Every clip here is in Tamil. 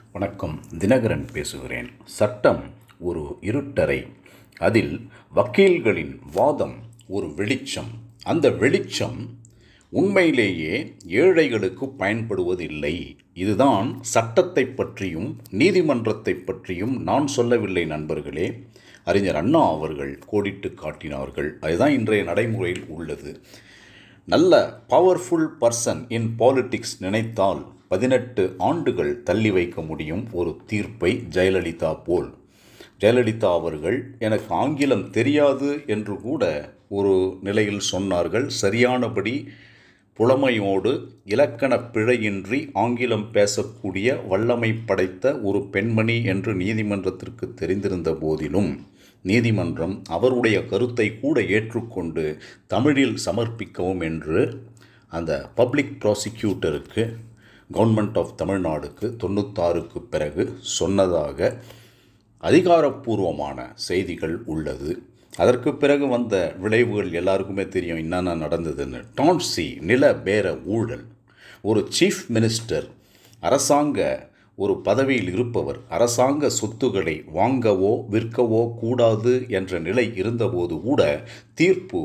வணக்கம். தினகரன் பேசுகிறேன். சட்டம் ஒரு இருட்டறை. அதில் வக்கீல்களின் வாதம் ஒரு வெளிச்சம். அந்த வெளிச்சம் உண்மையிலேயே ஏழைகளுக்கு பயன்படுவதில்லை. இதுதான் சட்டத்தை பற்றியும் நீதிமன்றத்தை பற்றியும் நான் சொல்லவில்லை நண்பர்களே. அறிஞர் அண்ணா அவர்கள் கோடிட்டு காட்டினார்கள். அதுதான் இன்றைய நடைமுறையில் உள்ளது. நல்ல பவர்ஃபுல் பர்சன் இன் பாலிடிக்ஸ் நினைத்தால் 18 ஆண்டுகள் தள்ளி வைக்க முடியும் ஒரு தீர்ப்பை. ஜெயலலிதா போல். ஜெயலலிதா அவர்கள் எனக்கு ஆங்கிலம் தெரியாது என்று கூட ஒரு நிலையில் சொன்னார்கள். சரியானபடி புலமையோடு இலக்கண பிழையின்றி ஆங்கிலம் பேசக்கூடிய வல்லமை படைத்த ஒரு பெண்மணி என்று நீதிமன்றத்திற்கு தெரிந்திருந்த போதிலும் நீதிமன்றம் அவருடைய கருத்தை கூட ஏற்றுக்கொண்டு தமிழில் சமர்ப்பிக்கவும் என்று அந்த பப்ளிக் ப்ராசிக்யூட்டருக்கு கவர்மெண்ட் ஆஃப் தமிழ்நாடுக்கு 96க்கு பிறகு சொன்னதாக அதிகாரப்பூர்வமான செய்திகள் உள்ளது. அதற்கு பிறகு வந்த விளைவுகள் எல்லாருக்குமே தெரியும் என்னென்ன நடந்ததுன்னு. டான்சி நில பேர ஊழல். ஒரு சீஃப் மினிஸ்டர், அரசாங்க ஒரு பதவியில் இருப்பவர், அரசாங்க சொத்துக்களை வாங்கவோ விற்கவோ கூடாது என்ற நிலை இருந்தபோது கூட தீர்ப்பு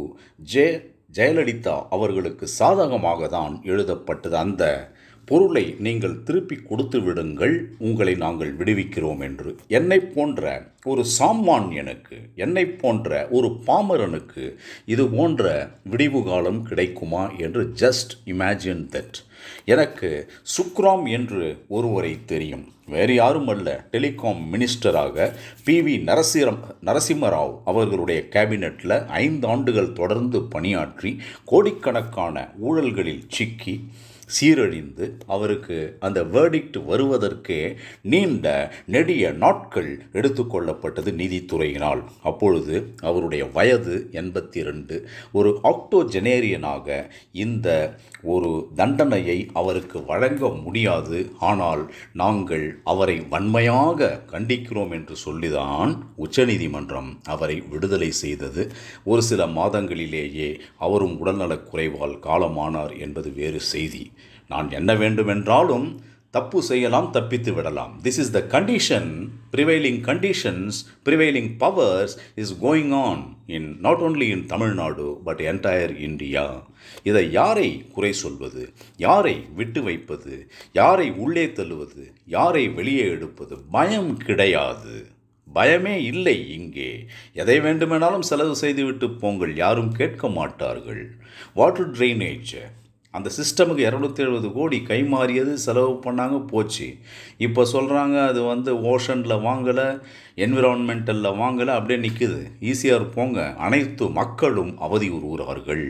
ஜெயலலிதா அவர்களுக்கு சாதகமாக தான் எழுதப்பட்டது. அந்த பொருளை நீங்கள் திருப்பி கொடுத்து விடுங்கள், உங்களை நாங்கள் விடுவிக்கிறோம் என்று. என்னை போன்ற ஒரு சாமானியனுக்கு, என்னை போன்ற ஒரு பாமரனுக்கு இது போன்ற விடிவு காலம் கிடைக்குமா என்று ஜஸ்ட் இமேஜின் தட். எனக்கு சுக்ராம் என்று ஒருவரை தெரியும். வேறு யாரும் அல்ல, டெலிகாம் மினிஸ்டராக PV நரசிம்மராவ் அவர்களுடைய கேபினெட்டில் 5 ஆண்டுகள் தொடர்ந்து பணியாற்றி கோடிக்கணக்கான ஊழல்களில் சிக்கி சீரழிந்து அவருக்கு அந்த வேர்டிக்ட் வருவதற்கே நீண்ட நெடிய நாட்கள் எடுத்துக்கொள்ளப்பட்டது நீதித்துறையினால். அப்பொழுது அவருடைய வயது 82. ஒரு ஆக்டோஜெனேரியனாக இந்த ஒரு தண்டனையை அவருக்கு வழங்க முடியாது. ஆனால் நாங்கள் அவரை வன்மையாக கண்டிக்கிறோம் என்று சொல்லிதான் உச்சநீதிமன்றம் அவரை விடுதலை செய்தது. ஒரு சில மாதங்களிலேயே அவரும் உடல்நலக் குறைவால் காலமானார் என்பது வேறு செய்தி. நான் என்ன வேண்டுமென்றாலும் தப்பு செய்யலாம், தப்பித்து விடலாம். This is the condition, prevailing conditions, prevailing powers is going on in not only in Tamil Nadu but entire India. இதை யாரை குறை சொல்வது, யாரை விட்டு வைப்பது, யாரை உள்ளே தள்ளுவது, யாரை வெளியே எடுப்பது? பயம் கிடையாது, பயமே இல்லை இங்கே. எதை வேண்டுமெனாலும் செலவு செய்துவிட்டு போங்கள், யாரும் கேட்க மாட்டார்கள். வாட்டர் ட்ரைனேஜ், அந்த சிஸ்டமுக்கு 270 கோடி கை மாறியது, செலவு பண்ணாங்க, போச்சு. இப்போ சொல்கிறாங்க அது ஓஷனில் வாங்கலை, என்விரான்மெண்டலில் வாங்கலை, அப்படியே நிற்குது. ஈஸியாக போங்க. அனைத்து மக்களும் அவதியுறுகிறார்கள்.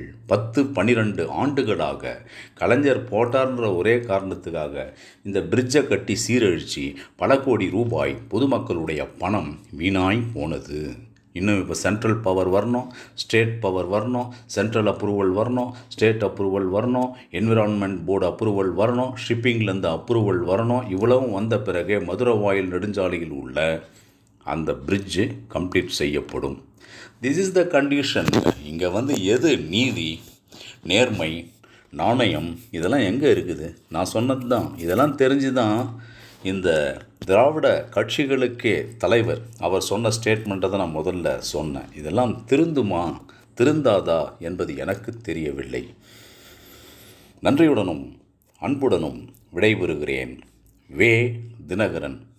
10-12 ஆண்டுகளாக கலைஞர் போட்டார்ன்ற ஒரே காரணத்துக்காக இந்த பிரிட்ஜை கட்டி சீரழித்து பல கோடி ரூபாய் பொதுமக்களுடைய பணம் வீணாய் போனது. இன்னும் இப்போ சென்ட்ரல் பவர் வரணும், ஸ்டேட் பவர் வரணும், சென்ட்ரல் அப்ரூவல் வரணும், ஸ்டேட் அப்ரூவல் வரணும், என்விரான்மெண்ட் போர்டு அப்ரூவல் வரணும், ஷிப்பிங்லேருந்து அப்ரூவல் வரணும். இவ்வளவும் வந்த பிறகே மதுரவாயில் நெடுஞ்சாலையில் உள்ள அந்த பிரிட்ஜு கம்ப்ளீட் செய்யப்படும். This is the condition. இங்கே எது நீதி, நேர்மை, நாணயம் இதெல்லாம் எங்கே இருக்குது? நான் சொன்னது தான். இதெல்லாம் தெரிஞ்சு தான் இந்த திராவிட கட்சிகளுக்கே தலைவர் அவர் சொன்ன ஸ்டேட்மெண்ட்டை தான் நான் முதல்ல சொன்னேன். இதெல்லாம் திருந்துமா திருந்தாதா என்பது எனக்கு தெரியவில்லை. நன்றியுடனும் அன்புடனும் விடைபெறுகிறேன். வே. தினகரன்.